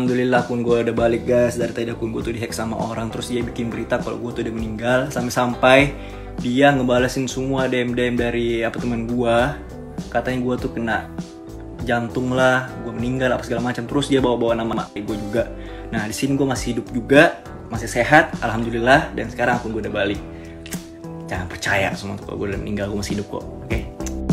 Alhamdulillah akun gue udah balik guys. Dari tadi akun gue tuh dihack sama orang, terus dia bikin berita kalau gue tuh udah meninggal. Sampai-sampai dia ngebalesin semua DM-DM dari teman gue. Katanya gue tuh kena jantung lah, gue meninggal apa segala macam. Terus dia bawa-bawa nama gue juga. Nah di sini gue masih hidup juga, masih sehat, alhamdulillah. Dan sekarang akun gue udah balik. Jangan percaya semua tuh kalau gue udah meninggal, gue masih hidup kok. Oke?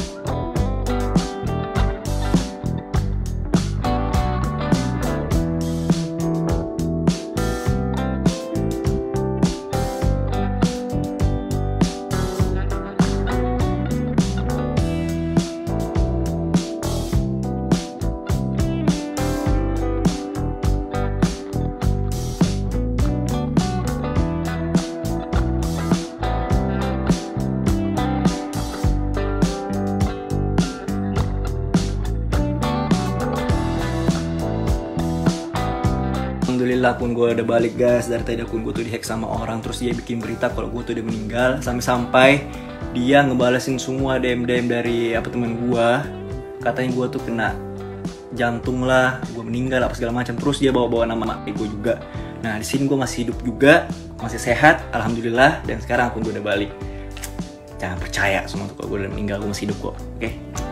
Alhamdulillah akun gue udah balik guys. Dari tadi akun gue tuh dihack sama orang, terus dia bikin berita kalau gue tuh udah meninggal. Sampai-sampai dia ngebalesin semua DM-DM dari teman gue. Katanya gue tuh kena jantung lah, gue meninggal apa segala macam. Terus dia bawa-bawa nama gue juga. Nah di sini gue masih hidup juga, masih sehat, alhamdulillah. Dan sekarang akun gue udah balik. Jangan percaya semua tuh kalau gue udah meninggal, gue masih hidup kok. Oke?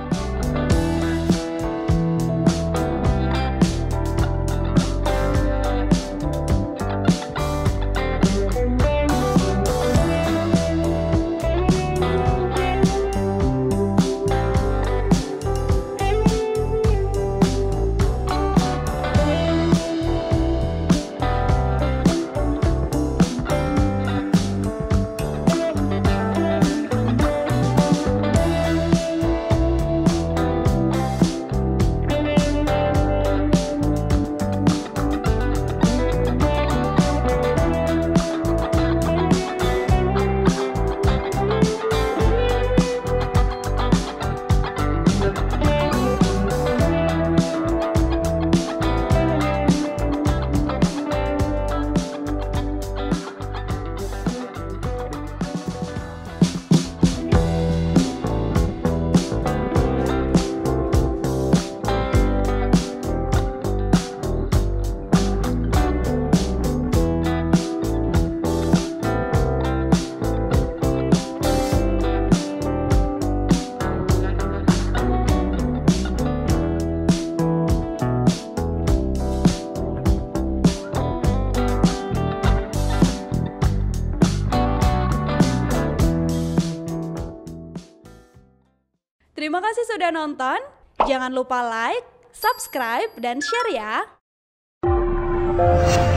Terima kasih sudah nonton. Jangan lupa like, subscribe, dan share ya.